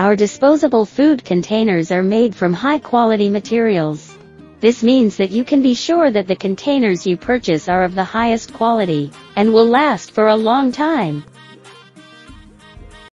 Our disposable food containers are made from high-quality materials. This means that you can be sure that the containers you purchase are of the highest quality and will last for a long time.